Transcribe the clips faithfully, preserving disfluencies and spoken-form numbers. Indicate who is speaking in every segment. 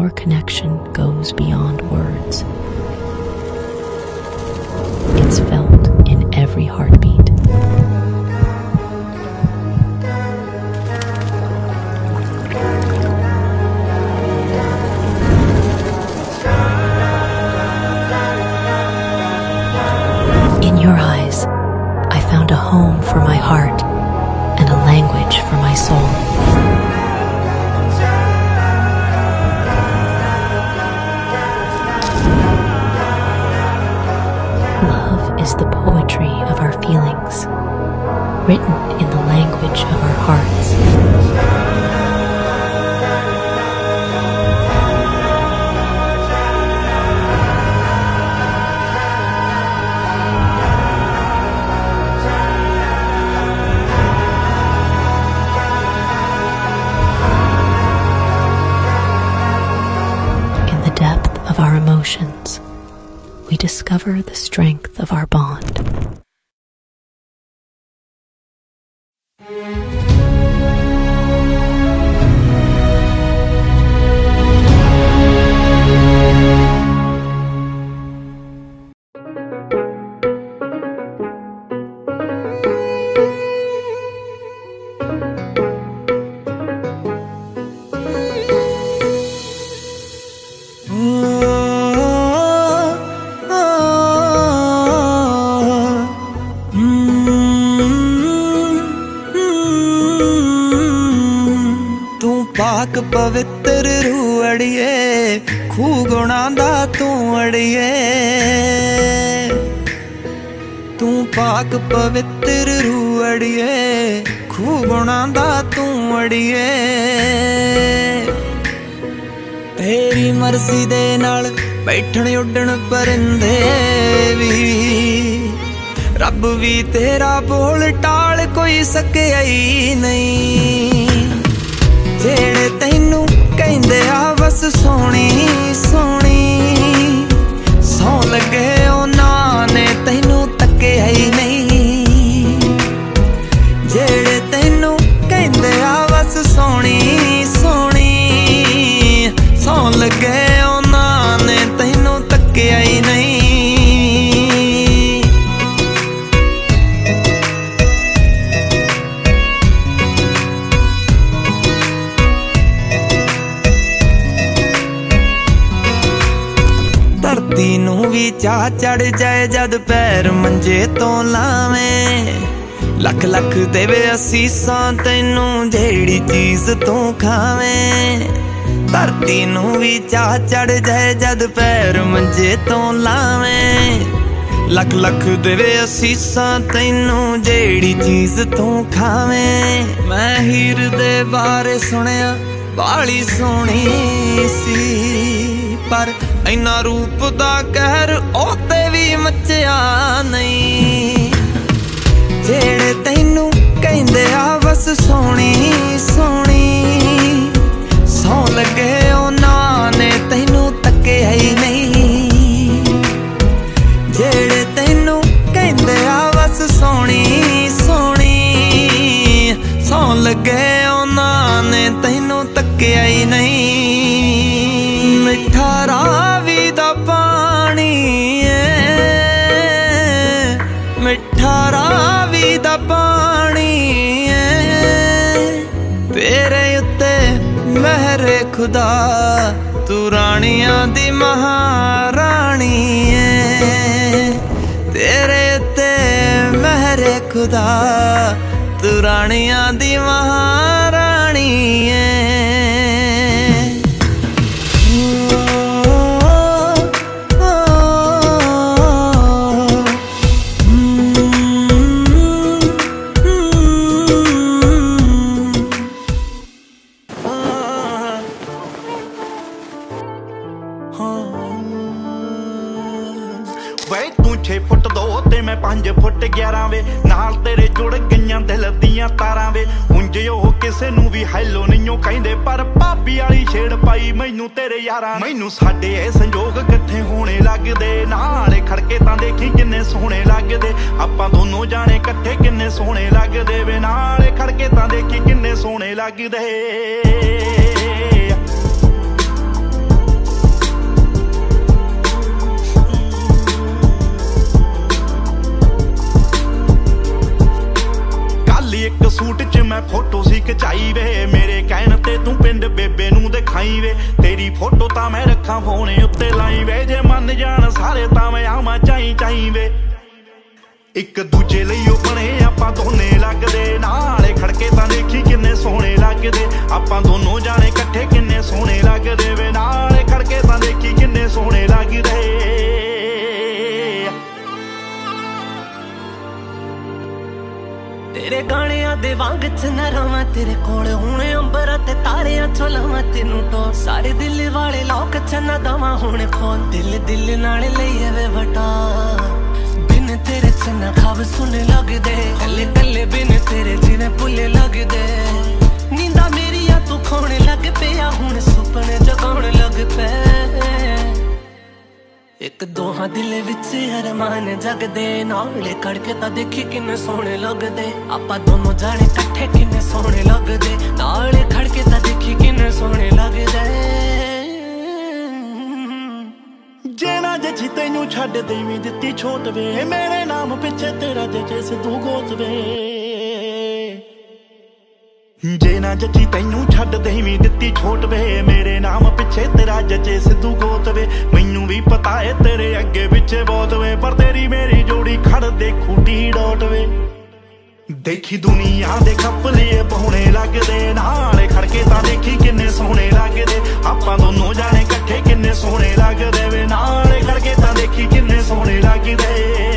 Speaker 1: our connection goes beyond words. It's felt in every heartbeat. In your eyes, I found a home for my heart and a language for my soul. Love is the poetry of our feelings, written in the language of our hearts. Of our emotions, we discover the strength of our bond.
Speaker 2: पाक पवित्र रू अड़िए खू गुणा दा तू अड़िए तू पाक पवित्र रू अड़िए खू गुणा दा तू अड़िए तेरी मर्जी दे नाल बैठण उड्डण परिंदे भी रब भी तेरा बोल टाल कोई सकिया ही नहीं जेड़े तैनू कहंदे आ बस सोहनी सोहनी सौ लगे उन्हां ने तैनू तक्किया ही नहीं जेड़े तैनू कहंदे आ बस सोहनी सोहनी सौ लगे उन्हां ने तैनू तक्किया ही नहीं धरती नू भी चाह चढ़ जाए जद पैर मंजे तो लावें लख लख देवे असीसां तैनू जेड़ी चीज तू खावें धरती नू भी चाह चढ़ जाए जद पैर मंजे तो लावें लख लख देवे असीसां तैनू जेड़ी चीज तू खावें मैं हीर दे बारे सुनिया बाली सोहनी सी पर इन्ना रूप दा कहर ओते भी मचिया नहीं जेड़े तैनू कहंदे आ बस सोहनी सोहनी सौ लगे उन्हां ने तैनू तक्किया ही नहीं जेड़े तैनू कहंदे आ बस सोहनी सोहनी सौ लगे उन्हां ने तैनू तक्किया ही नहीं मिठा रावी दा पानी मिठा रावी दा पानी तेरे उत्ते मेहरे खुदा तू रानियां दी महारानी तेरे उत्ते मेहरे खुदा तू रानियां दी महारानी
Speaker 3: छे फुट दो ते मैं पांच फुट ग्यारह वे नाल तेरे जुड़ गईयां दिल दियां तारां वे उंज ओ किसे नू भी हैलो नहीं कहंदे पर भाभी वाली छेड़ पाई मैनू तेरे यारां मैनू साडे ए संजोग इकट्ठे होने लगदे नाले खड़के तां देखी किन्ने सोहणे लगदे आपां दोनों जाने इकट्ठे किन्ने सोहणे लगदे वे नाले खड़के तां देखी किन्ने सोहणे लगदे वे तेरी फोटो तां मैं रखा फोन उत्ते लाई वे जे मन जान सारे तां मैं आवां चाई चाई वे एक दूजे ਲਈ ਉਹ ਬਣੇ ਆਪਾਂ ਦੋਨੇ ਲੱਗਦੇ ਨਾਲੇ ਖੜਕੇ ਤਾਂ ਦੇਖੀ ਕਿੰਨੇ ਸੋਹਣੇ ਲੱਗਦੇ ਆਪਾਂ ਦੋਨੋਂ ਜਾਣੇ ਇਕੱਠੇ ਕਿੰਨੇ ਸੋਹਣੇ ਲੱਗਦੇ ਵੇ ਨਾਲੇ ਖੜਕੇ ਤਾਂ ਦੇਖੀ ਕਿੰਨੇ ਸੋਹਣੇ ਲੱਗਦੇ
Speaker 4: ਤੇਰੇ ਗਾਣਿਆਂ ਦੇ ਵਾਂਗ ਚ ਨਾ ਰਵਾਂ ਤੇਰੇ ਕੋਲ ਹੁਣ ਅੰਬਰਾਂ ਤੇ ਤਾਰਿਆਂ ਚੋਂ ਲਾਵਾਂ ਤੈਨੂੰ ਟੋ ਸਾਰੇ ਦਿਲ ਵਾਲੇ ਲੋਕ ਚ ਨਾ ਦਵਾਂ ਹੁਣ ਖੋਲ ਦਿਲ ਦਿਲ ਨਾਲ ਲਈਏ ਵੇ ਵਟਾ तेरे चन्ना खाब सुने लगदे कल्ले कल्ले बिन तेरे जिने भुले लगदे नींदा मेरिया तू खोने लग पिया हुण सुपने जगाउण लग पे एक दोहां दिल विच अरमान जगदे नाले खड़के तां देखी किन्ने सोहणे लगदे आपां दोनों जाने इकट्ठे किन्ने सोहणे लगदे नाले खड़के तां देखी किन्ने सोहणे लगदे
Speaker 3: जे ना जची तैनू छड्ड देवी दित्ती छोट वे मेरे नाम पिछे तेरा जचे सिद्धू गोत वे जे ना जची तैनू छड्ड देवी दित्ती छोट वे मेरे नाम पिछे तेरा जचे सिद्धू गोत वे मैनू भी पता है तेरे अगे पिछे बहुत वे पर तेरी मेरी जोड़ी खड़ दे खूटी डोट वे देखी दुनिया दे खपले पौने लगदे नाले खड़के तां देखी किन्ने सोहणे लगदे आपां दोनों जाने इकट्ठे किन्ने सोहणे लगदे वे नाले खड़के तां देखी किन्ने सोहणे लगदे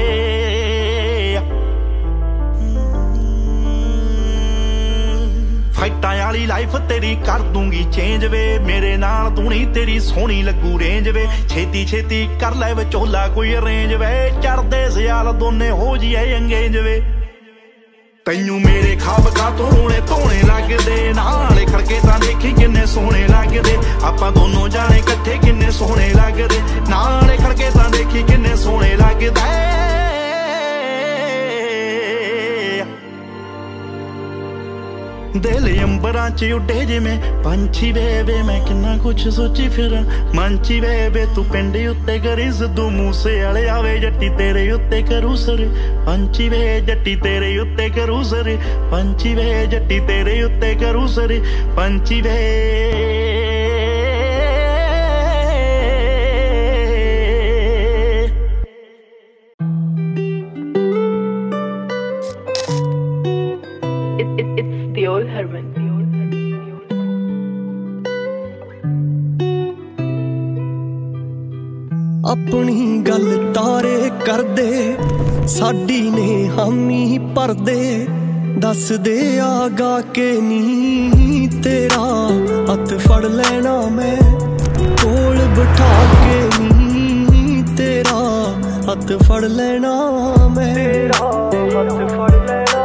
Speaker 3: फाइटां वाली लाइफ तेरी कर दूंगी चेंज वे मेरे नाल तू नहीं तेरी सोहनी लगू रेंज वे छेती छेती कर लै विचोला कोई अरेंज वे चढ़दे सियाल दोने हो जिए अंगेज वे तैनू मेरे खाब का तो रोने धोने लगदे नाले खड़के तां देखी किन्ने सोहणे लगदे आपां दोनों जाने इकट्ठे किन्ने सोहणे लगदे नाले खड़के तां देखी किन्ने सोहणे लगदे दिल अंबरां च उड्डे जिवें पंछी वे वे मैं किन्ना कुछ सोची फिरां मंची वे वे तू पिंड उत्ते करी सिद्धू मूसे वाले आवे जट्टी तेरे उत्ते करू सर पंछी वे जट्टी तेरे उत्ते करू सर पंछी वे जट्टी तेरे उत्ते करू सर पंछी वे
Speaker 5: अपनी गल तारे कर दे साडी ने हामी भर दे दस दे आगा के नी तेरा हथ फड़ लेना मैं कोल बिठा के नी तेरा हथ फड़ लेना मैं हथ फड़ लेना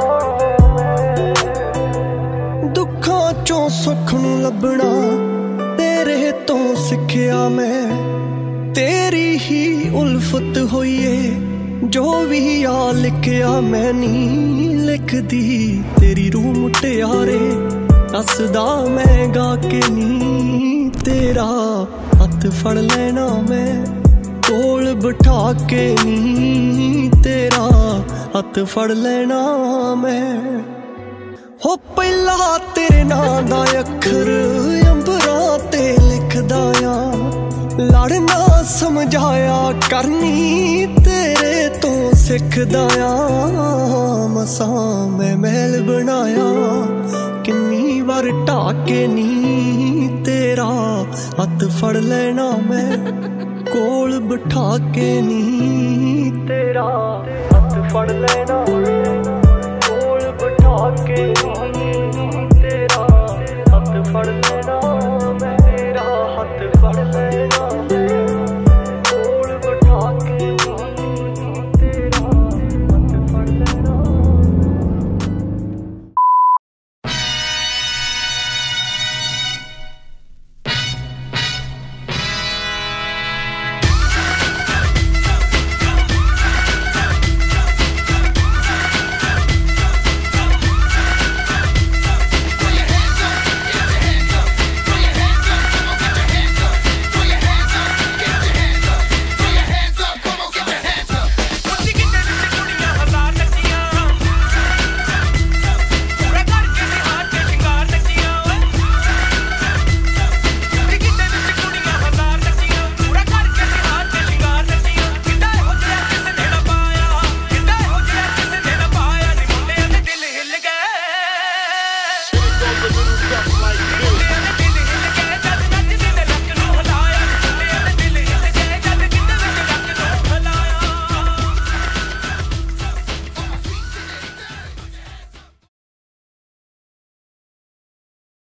Speaker 5: दुखा चों सुख नूं लभना तेरे तो सिखिया मैं तेरी ही उल्फत होइए जो भी आ लिखिया मैं नी लिख दी तेरी रूह मुटियारे दसदा मैं गा के नी तेरा हथ फड़ लेना मैं कोल बिठा के नी तेरा हथ फड़ लेना मैं हो पहला तेरे नां दा अखर अंबरां ते लिखदा आ लड़ना समझाया करनी तेरे तो सिखदा आ मसा मैं महल बनाया किन्नी बार ढाके नी तेरा हथ फड़ लेना मैं कोल बिठा के नी तेरा हथ फड़ लेना कोल बिठा के नी